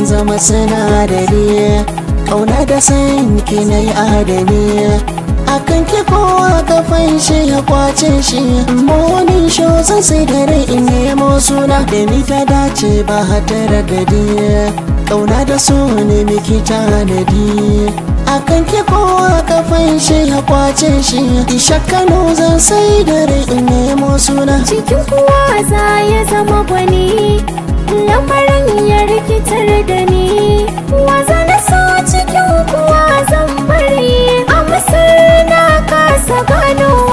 zama sinadari, ƙauna da san ki na yi adani. Akan ki kowa kafan shi ya kwace shi, morning show zan sai da rai in nemo suna da ni ta dace ba hatara gadi, ƙauna da so ne miki tanadi. Akan ki kowa kafan shi ya kwace shi, Isha Kano zan sai da rai in nemo suna. Cikin kuwa za ya zama gwani, lamarin ya rikitar da ni. Waza na so cikin kuwa zan bari, a Masar na kasa gano.